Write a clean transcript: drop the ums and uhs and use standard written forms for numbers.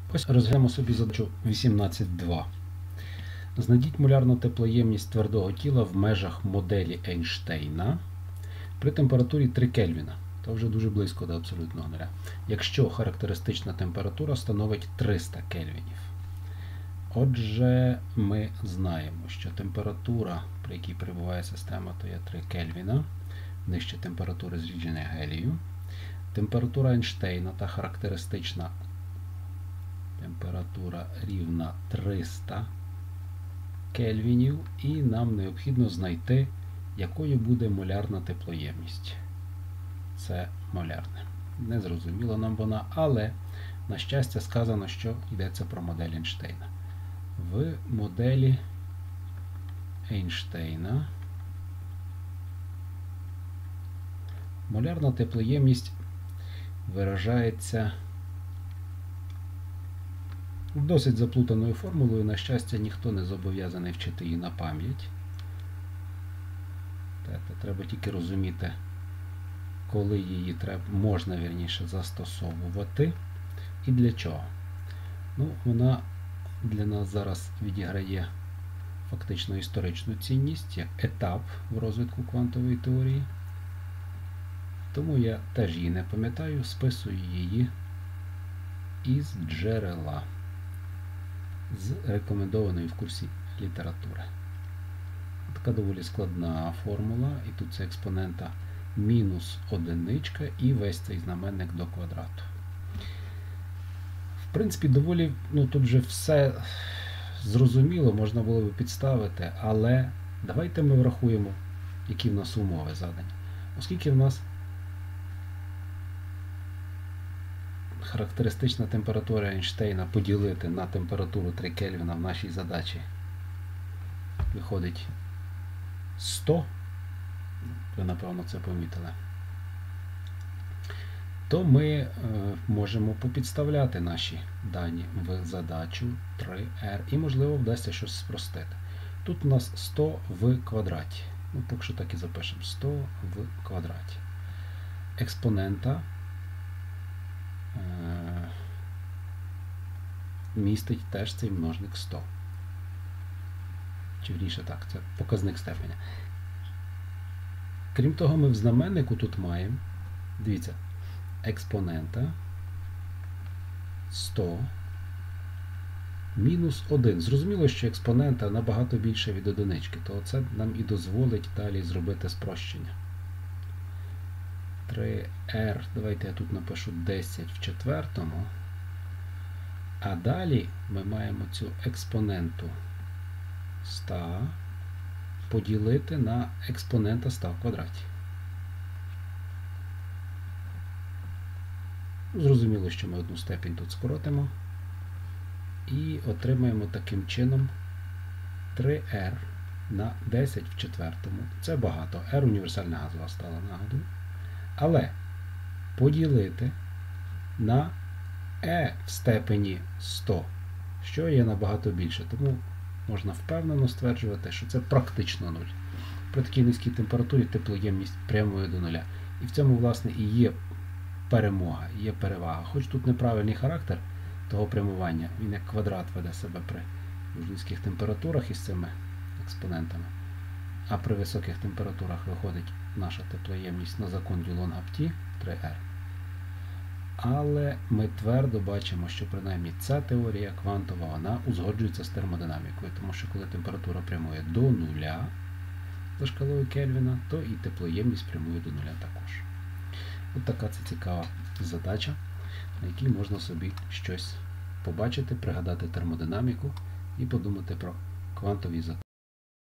Ось розглянемо собі задачу 18.2. Знайдіть молярну теплоємність твердого тіла в межах моделі Ейнштейна при температурі 3 Кельвіна. То вже дуже близько до абсолютного нуля. Якщо характеристична температура становить 300 Кельвінів. Отже, ми знаємо, що температура, при якій перебуває система, то є 3 Кельвіна, нижче температури зрідження гелію. Температура Ейнштейна та характеристична температура рівна 300 Кельвінів, і нам необхідно знайти, якою буде молярна теплоємність. Це молярне. Не зрозуміла нам вона, але, на щастя, сказано, що йдеться про модель Ейнштейна. В моделі Ейнштейна молярна теплоємність виражається досить заплутаною формулою. На щастя, ніхто не зобов'язаний вчити її на пам'ять. Треба тільки розуміти, коли її можна, вірніше, застосовувати і для чого. Вона для нас зараз відіграє фактично історичну цінність, як етап в розвитку квантової теорії. Тому я теж її не пам'ятаю, списую її із джерела, з рекомендованої в курсі літератури. Така доволі складна формула, і тут це експонента мінус одиничка і весь цей знаменник до квадрату. В принципі, доволі, тут вже все зрозуміло, можна було би підставити, але давайте ми врахуємо, які в нас умови задані. Оскільки в нас характеристична температура Ейнштейна поділити на температуру 3 Кельвіна в нашій задачі виходить 100, ви, напевно, це помітили, то ми можемо попідставляти наші дані в задачу 3R і, можливо, вдасться щось спростити. Тут у нас 100 в квадраті. Поки що так і запишемо. 100 в квадраті. Експонента містить теж цей множник 100. Чи вірніше так, це показник степеня. Крім того, ми в знаменнику тут маємо, дивіться, експонента 100 мінус 1. Зрозуміло, що експонента набагато більше від одинички, то це нам і дозволить далі зробити спрощення. 3R, давайте я тут напишу 10 в четвертому. А далі ми маємо цю експоненту 100 поділити на експонента 100 в квадраті. Зрозуміло, що ми одну степінь тут скоротимо. І отримаємо таким чином 3R на 10 в четвертому. Це багато. R універсальна газова стала, нагадую. Але поділити на E в степені 100, що є набагато більше. Тому можна впевнено стверджувати, що це практично 0. При такій низькій температурі теплоємність прямує до нуля. І в цьому, власне, і є перемога, є перевага. Хоч тут неправильний характер того прямування, він як квадрат веде себе при низьких температурах із цими експонентами, а при високих температурах виходить наша теплоємність на закон Дюлонга-Пті 3R. Але ми твердо бачимо, що принаймні ця теорія квантова, вона узгоджується з термодинамікою, тому що коли температура прямує до нуля за шкалою Кельвіна, то і теплоємність прямує до нуля також. От така це цікава задача, на якій можна собі щось побачити, пригадати термодинаміку і подумати про квантові закони.